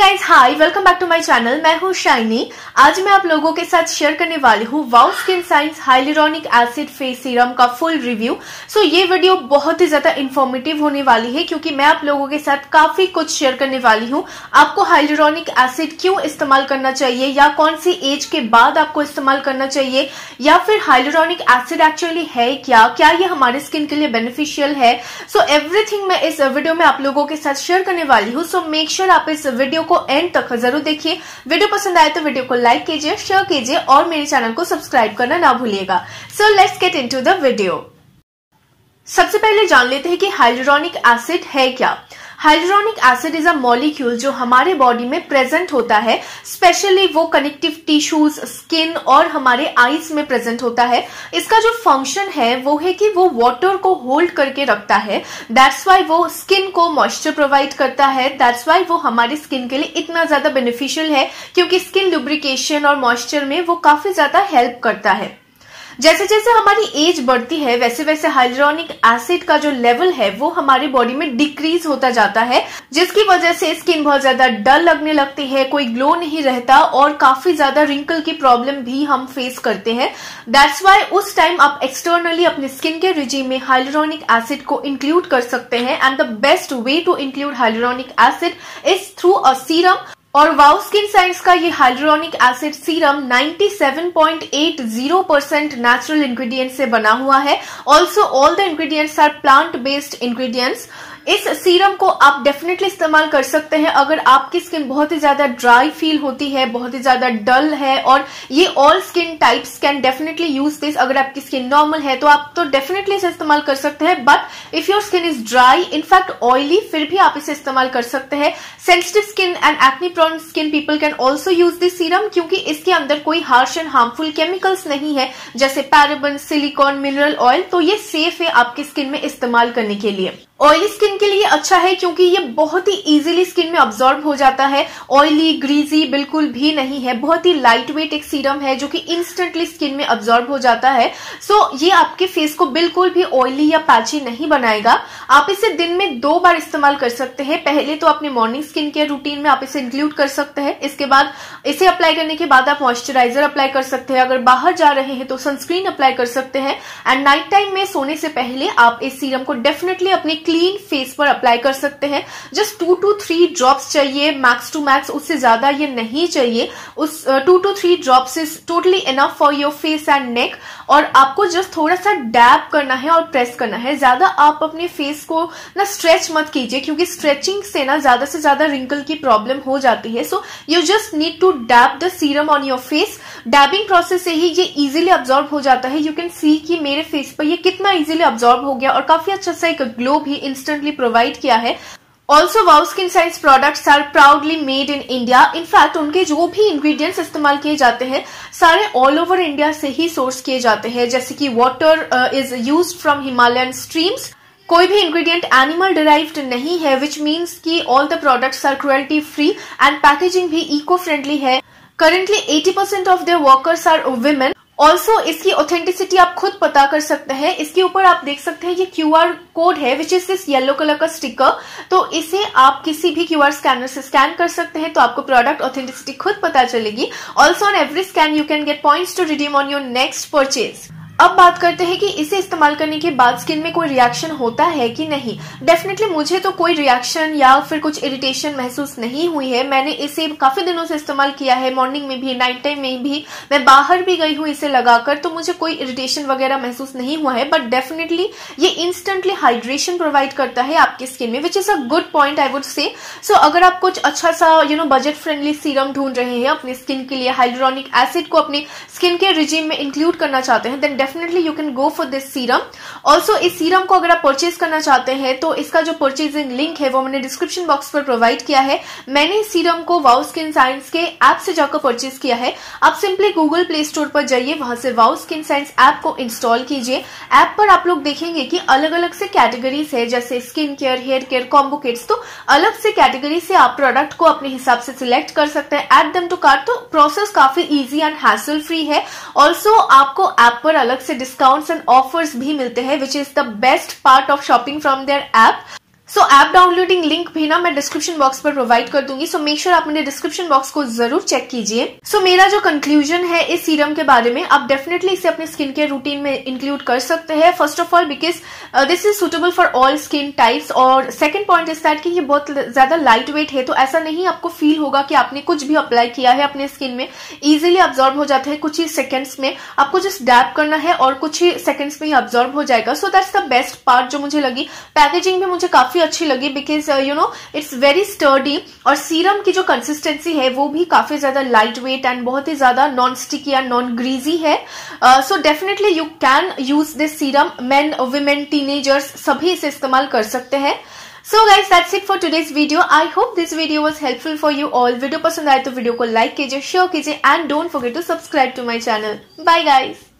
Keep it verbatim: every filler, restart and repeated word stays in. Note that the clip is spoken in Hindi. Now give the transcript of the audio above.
Guys, hi, welcome back to my channel. मैं हूँ शाइनी। आज मैं आप लोगों के साथ शेयर करने वाली हूँ wow skin science hyaluronic acid face serum का फुल रिव्यू। सो ये वीडियो बहुत ही ज्यादा इंफॉर्मेटिव होने वाली है क्योंकि मैं आप लोगों के साथ काफी कुछ शेयर करने वाली हूँ। आपको हाइलुरोनिक एसिड क्यों इस्तेमाल करना चाहिए या कौन सी एज के बाद आपको इस्तेमाल करना चाहिए, या फिर हाइलुरोनिक एसिड एक्चुअली है क्या, क्या ये हमारे स्किन के लिए बेनिफिशियल है। सो एवरीथिंग मैं इस वीडियो में आप लोगों के साथ शेयर करने वाली हूँ। सो मेक श्योर आप इस वीडियो को एंड तक जरूर देखिए। वीडियो पसंद आए तो वीडियो को लाइक कीजिए, शेयर कीजिए और मेरे चैनल को सब्सक्राइब करना ना भूलिएगा। So let's get into the video. सबसे पहले जान लेते हैं कि हाइलुरोनिक एसिड है क्या। Hyaluronic acid is a molecule जो हमारे बॉडी में प्रेजेंट होता है, स्पेशली वो कनेक्टिव टिश्यूज, स्किन और हमारे आईज में प्रेजेंट होता है। इसका जो फंक्शन है वो है कि वो वाटर को होल्ड करके रखता है। दैट्स वाई वो स्किन को मॉइस्चर प्रोवाइड करता है। दैट्स वाई वो हमारी स्किन के लिए इतना ज्यादा बेनिफिशियल है क्योंकि स्किन लुब्रिकेशन और मॉइस्चर में वो काफी ज्यादा हेल्प करता है। जैसे जैसे हमारी एज बढ़ती है वैसे वैसे हाइलुरोनिक एसिड का जो लेवल है वो हमारी बॉडी में डिक्रीज होता जाता है, जिसकी वजह से स्किन बहुत ज्यादा डल लगने लगती है, कोई ग्लो नहीं रहता और काफी ज्यादा रिंकल की प्रॉब्लम भी हम फेस करते हैं। दैट्स वाई उस टाइम आप एक्सटर्नली अपने स्किन के रिजीम में हाइलुरोनिक एसिड को इंक्लूड कर सकते हैं। And the best way to include hyaluronic acid is through a serum. और वाओ स्किन साइंस का ये हाइलुरोनिक एसिड सीरम सत्तानवे पॉइंट अस्सी परसेंट नेचुरल इंग्रेडिएंट्स से बना हुआ है। Also all the ingredients are plant based ingredients. इस सीरम को आप डेफिनेटली इस्तेमाल कर सकते हैं अगर आपकी स्किन बहुत ही ज्यादा ड्राई फील होती है, बहुत ही ज्यादा डल है, और ये all skin types can definitely use this. अगर आपकी स्किन नॉर्मल है तो आप तो डेफिनेटली इसे इस्तेमाल कर सकते हैं, but if your skin is dry, in fact oily, फिर भी आप इसे इस्तेमाल कर सकते हैं। Sensitive skin and acne prone skin people can also use this serum क्योंकि इसके अंदर कोई हार्श एंड हार्मफुल केमिकल्स नहीं है जैसे पैराबेन, सिलिकॉन, मिनरल ऑयल। तो ये सेफ है आपकी स्किन में इस्तेमाल करने के लिए। ऑयली स्किन के लिए अच्छा है क्योंकि ये बहुत ही इजीली स्किन में अब्सॉर्ब हो जाता है। ऑयली, ग्रीजी बिल्कुल भी नहीं है। बहुत ही लाइट वेट एक सीरम है जो कि इंस्टेंटली स्किन में अब्सॉर्ब हो जाता है। सो so, ये आपके फेस को बिल्कुल भी ऑयली या पैची नहीं बनाएगा। आप इसे दिन में दो बार इस्तेमाल कर सकते हैं। पहले तो अपने मॉर्निंग स्किन केयर रूटीन में आप इसे इंक्लूड कर सकते हैं। इसके बाद इसे अप्लाई करने के बाद आप मॉइस्चराइजर अप्लाई कर सकते हैं। अगर बाहर जा रहे हैं तो सनस्क्रीन अप्लाई कर सकते हैं। एंड नाइट टाइम में सोने से पहले आप इस सीरम को डेफिनेटली अपने क्लीन फेस पर अप्लाई कर सकते हैं। Just two to three drops चाहिए, मैक्स टू मैक्स, उससे ज्यादा ये नहीं चाहिए। उस two to three drops is totally enough for your face and neck. और आपको जस्ट थोड़ा सा डैब करना है और प्रेस करना है। ज्यादा आप अपने फेस को ना स्ट्रेच मत कीजिए क्योंकि स्ट्रेचिंग से ना ज्यादा से ज्यादा रिंकल की प्रॉब्लम हो जाती है। So you just need to dab the serum on your face. Dabbing process से ही ये इजीली अब्सॉर्ब हो जाता है। यू कैन सी कि मेरे फेस पर ये कितना इजीली अब्सॉर्ब हो गया और काफी अच्छा सा एक ग्लो भी इंस्टेंटली प्रोवाइड किया है। Also wow skin science products are proudly made in India. In fact उनके जो भी इंग्रेडिएंट्स इस्तेमाल किए जाते हैं सारे ऑल ओवर इंडिया से ही सोर्स किए जाते हैं। जैसे कि water is used from Himalayan streams. कोई भी इंग्रेडिएंट एनिमल डिराइव्ड नहीं है, विच मीन्स कि all the products are cruelty free and packaging भी इको फ्रेंडली है। Currently eighty percent of their workers are women. Also इसकी ऑथेंटिसिटी आप खुद पता कर सकते हैं। इसके ऊपर आप देख सकते हैं ये क्यू आर कोड है which is this yellow colour का स्टिकर। तो इसे आप किसी भी क्यू आर स्कैनर से स्कैन कर सकते हैं तो आपको प्रोडक्ट ऑथेंटिसिटी खुद पता चलेगी। Also on every scan you can get points to redeem on your next purchase. अब बात करते हैं कि इसे इस्तेमाल करने के बाद स्किन में कोई रिएक्शन होता है कि नहीं। डेफिनेटली मुझे तो कोई रिएक्शन या फिर कुछ इरिटेशन महसूस नहीं हुई है। मैंने इसे काफी दिनों से इस्तेमाल किया है, मॉर्निंग में भी, नाइट टाइम में भी। मैं बाहर भी गई हूँ इसे लगाकर, तो मुझे कोई इरिटेशन वगैरह महसूस नहीं हुआ है। बट डेफिनेटली ये इंस्टेंटली हाइड्रेशन प्रोवाइड करता है आपकी स्किन में, which is a good point I would say. सो अगर आप कुछ अच्छा सा you know budget friendly serum ढूंढ रहे हैं अपनी स्किन के लिए, हाइलुरोनिक एसिड को अपने स्किन के रिजीम में इंक्लूड करना चाहते हैं, then definitely you can go for this serum. Also इस सीरम को अगर आप परचेज करना चाहते हैं तो इसका जो परचेजिंग लिंक है वो मैंने डिस्क्रिप्शन बॉक्स पर प्रोवाइड किया है। मैंने इस सीरम को वाओ स्किन साइंस के ऐप से जाकर परचेज किया है। आप सिंपली गूगल प्ले स्टोर पर जाइए, वहां से वाओ स्किन साइंस ऐप को इंस्टॉल कीजिए। ऐप पर आप लोग देखेंगे कि अलग अलग से कैटेगरीज है, जैसे skin care, hair care, combo kits. तो अलग से कैटेगरी से आप प्रोडक्ट को अपने हिसाब से सिलेक्ट कर सकते हैं, ऐड देम टू कार्ट। तो प्रोसेस काफी इजी एंड हैसल फ्री है। ऑल्सो आपको ऐप पर अलग से डिस्काउंट्स एंड ऑफर्स भी मिलते हैं, which is the best part of shopping from their app. So app downloading link भी ना मैं डिस्क्रिप्शन बॉक्स पर प्रोवाइड कर दूंगी, सो मेक श्योर आप मेरे डिस्क्रिप्शन बॉक्स को जरूर चेक कीजिए। सो so, मेरा जो कंक्लूजन है इस सीरम के बारे में, आप डेफिनेटली इसे अपने स्किन केयर रूटीन में इंक्लूड कर सकते हैं। First of all because this is suitable for all skin types, और सेकंड पॉइंट इज दैट कि ये बहुत ज्यादा लाइट वेट है, तो ऐसा नहीं आपको फील होगा कि आपने कुछ भी अप्लाई किया है अपने स्किन में, इजिली अब्जॉर्ब हो जाता है कुछ ही सेकंड्स में। आपको जस्ट डैप करना है और कुछ ही सेकंड्स में ही अब्जॉर्ब हो जाएगा। So that's the best part जो मुझे लगी। पैकेजिंग भी मुझे काफी अच्छी लगी because you know it's very sturdy, और सीरम की जो कंसिस्टेंसी है वो भी काफी ज्यादा लाइट वेट एंड बहुत ही ज्यादा non sticky and non greasy है। So definitely you can use this serum, men women teenagers सभी इसे इस्तेमाल कर सकते हैं। So guys that's it for today's video. I hope this video was helpful for you all. Video पसंद आए तो वीडियो को लाइक कीजिए, शेयर कीजिए and don't forget to subscribe to my channel. Bye guys.